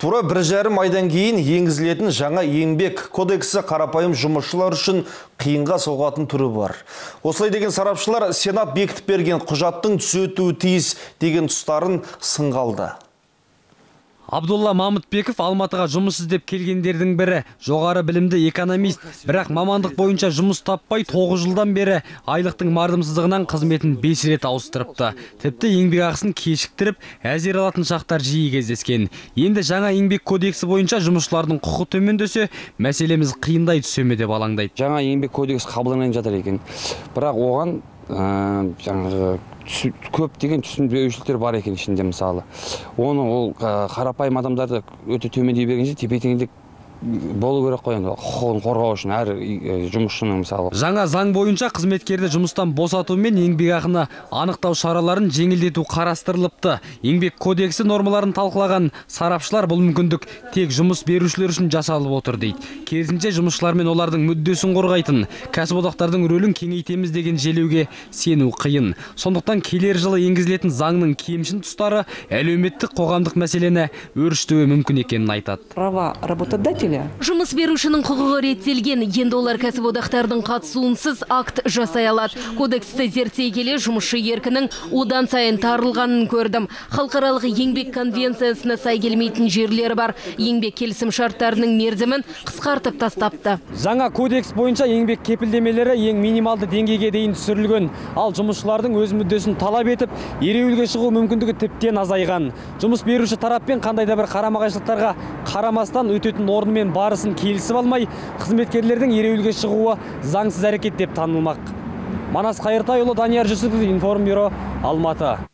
Тура 1,5 айдан кейін енгізілетін жаңа еңбек кодексі қарапайым жұмысшылар үшін қиынға соғатын түрі бар. Осылай деген сарапшылар Сенат бекітіп берген құжаттың түзетуі тиіс деген тұстарын сынға алды. Абдулла Мамытбеков Алматыға жұмыс іздеп келгендердің бірі. Жоғары білімді экономист, бірақ мамандық бойынша жұмыс таппай 9 жылдан бері айлықтың мардымсыздығынан қызметін 5 рет ауыстырыпты. Тіпті еңбек ақысын кешіктіріп, әзер алатын шақтар жиі кездескен. Енді жаңа еңбек кодексі бойынша жұмысшылардың құқы төмендесе, мәселеміз қиындай түсе ме деп алаңдайды. Жаңа еңбек кодексі қабылданып жатыр екен. Бірақ оған жаңағы көптеген түсінбеушіліктер бар екен ішінде. Мысалы оны ол қарапайым адамдарды өте төмендей бергенше тепе-теңдік болу керек қой, құқығын қорғау үшін әр жұмысшының. Мысалы жаңа заң бойынша қызметкерді жұмыстан босату мен еңбек ақыны анықтау шараларын жеңілдету қарастырылыпты. Еңбек кодексі нормаларын талқылаған сарапшылар бұл мүмкіндік тек жұмыс берушілер үшін жасалып отыр дейді. Керісінше жұмысшылар мен олардың мүддесін қорғайтын кәсіподақтардың рөлін кеңейтеміз деген желеуге сену қиын. Сондықтан келер жылы енгізілетін заңның кемшін тұстары әлеуметтік қоғамдық мәселені өршітуі мүмкін екенін айтады. Права работодателя. Жұмыс берушінің құқығы реттелген, енді олар кәсіподақтардың қатысуынсыз акт жасай алады. Кодексті зерттей келе жұмысшы еркінің одан сайын тарылғанын көрдім. Халықаралық еңбек конвенциясына сай келмейтін жерлері бар. Еңбек келісім шарттарының мерзімін қысқартып тастапты. Жаңа кодекс бойынша еңбек кепілдемелері ең минималды деңгейге дейін түсірілген. Ал жұмысшылардың өз мүддесін талап етіп, ереуілге шығу мүмкіндігі тіптен азайған. Жұмыс беруші тараппен қандай да бір қарама-қайшылықтарға қарамастан өтетін орнымен барысын келісіп алмай, қызметкерлердің ереуілге шығуы заңсыз әрекет деп танылмақ. Манас Қайыртайұлы, Данияр Жүсіпов, Информбюро, Алматы.